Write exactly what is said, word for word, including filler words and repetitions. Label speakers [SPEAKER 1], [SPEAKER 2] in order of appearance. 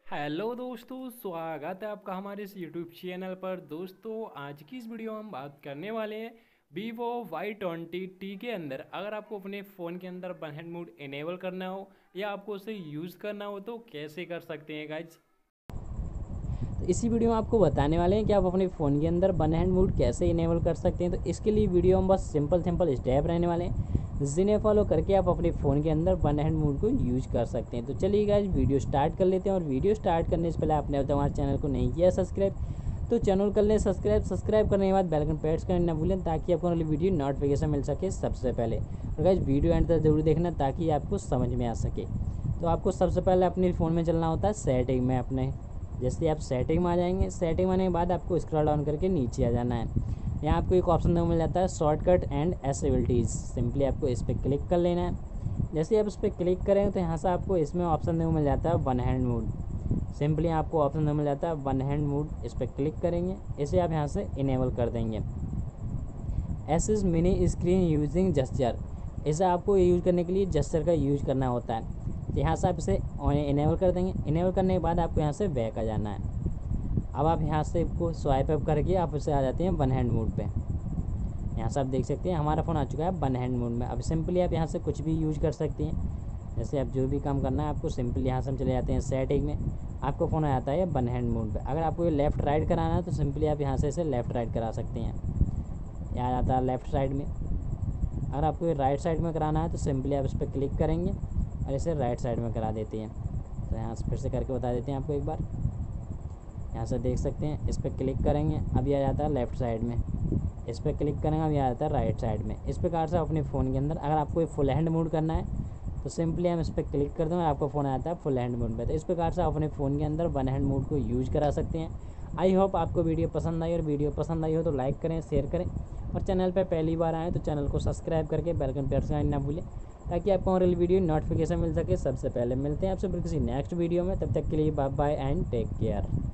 [SPEAKER 1] Hello दोस्तों, स्वागत है आपका हमारे इस यूट्यूब चैनल पर। दोस्तों, आज की इस वीडियो में हम बात करने वाले हैं वीवो वाई ट्वेंटी टी के अंदर अगर आपको अपने फ़ोन के अंदर वन हैंड मोड इनेबल करना हो या आपको उसे यूज़ करना हो तो कैसे कर सकते हैं गाइज।
[SPEAKER 2] तो इसी वीडियो में आपको बताने वाले हैं कि आप अपने फ़ोन के अंदर वन हैंड मोड कैसे इनेबल कर सकते हैं। तो इसके लिए वीडियो में बस सिंपल सिंपल स्टेप रहने वाले हैं, जिन्हें फॉलो करके आप अपने फ़ोन के अंदर वन हैंड मोड को यूज कर सकते हैं। तो चलिए गाइस वीडियो स्टार्ट कर लेते हैं। और वीडियो स्टार्ट करने से पहले आपने अब तक हमारे चैनल को नहीं किया सब्सक्राइब तो चैनल कर लें सब्सक्राइब। सब्सक्राइब करने के बाद बेल आइकन प्रेस करना न भूलें ताकि आपको अगली वीडियो नोटिफिकेशन मिल सके सबसे पहले। और गाइस वीडियो एंड तक जरूर देखना ताकि आपको समझ में आ सके। तो आपको सबसे पहले अपने फ़ोन में चलना होता है सेटिंग में। अपने जैसे आप सेटिंग में आ जाएंगे, सेटिंग में आने के बाद आपको स्क्रॉल डाउन करके नीचे आ जाना है। यहाँ आपको एक ऑप्शन मिल जाता है शॉर्टकट एंड एसेबिलिटीज़। सिंपली आपको इस पर क्लिक कर लेना है। जैसे ही आप इस पर क्लिक करें तो यहाँ से आपको इसमें ऑप्शन मिल जाता है वन हैंड मोड। सिंपली आपको ऑप्शन मिल जाता है वन हैंड मोड, इस पर क्लिक करेंगे, इसे आप यहाँ से इनेबल कर देंगे। Assist mini screen using gesture, इसे आपको यूज़ करने के लिए जेस्चर का यूज़ करना होता है। तो यहाँ से आप इसे इनेबल कर देंगे। इनेबल करने के बाद आपको यहाँ से बैक आ जाना है। अब आप यहाँ से को स्वाइप अप करके आप इसे आ जाते हैं वन हैंड मोड पे। यहाँ से आप देख सकते हैं हमारा फ़ोन आ चुका है वन हैंड मोड में। अब सिंपली आप यहाँ से कुछ भी यूज कर सकते हैं। जैसे आप जो भी काम करना है आपको सिंपली यहाँ से हम चले जाते हैं सेटिंग में। आपको फ़ोन आ जाता है वन हैंड मोड पे। अगर आपको ये लेफ़्ट राइट कराना है तो सिंपली आप यहाँ से इसे लेफ़्ट राइट करा सकते हैं। यहाँ आ जाता है लेफ़्ट साइड में। अगर आपको ये राइट साइड में कराना है तो सिंपली आप इस पर क्लिक करेंगे और इसे राइट साइड में करा देते हैं। तो यहाँ से फिर से करके बता देते हैं आपको एक बार। यहाँ से देख सकते हैं इस पर क्लिक करेंगे, अभी आ जाता है लेफ़्ट साइड में। इस पर क्लिक करेंगे, अभी आ जाता है राइट साइड में। इस प्रकार से अपने फ़ोन के अंदर अगर आपको ये फुल हैंड मोड करना है तो सिंपली हम इस पर क्लिक कर देंगे और आपका फ़ोन आता है फुल हैंड मोड पे। तो इस प्रकार से आप अपने फ़ोन के अंदर वन हैंड मोड को यूज़ करा सकते हैं। आई होप आपको वीडियो पसंद आई, और वीडियो पसंद आई हो तो लाइक करें, शेयर करें, और चैनल पर पहली बार आएँ तो चैनल को सब्सक्राइब करके बेल आइकन प्रेस करना ना भूलें ताकि आपको हमारी वीडियो नोटिफिकेशन मिल सके सबसे पहले। मिलते हैं आपसे फिर किसी नेक्स्ट वीडियो में, तब तक के लिए bye bye and take care.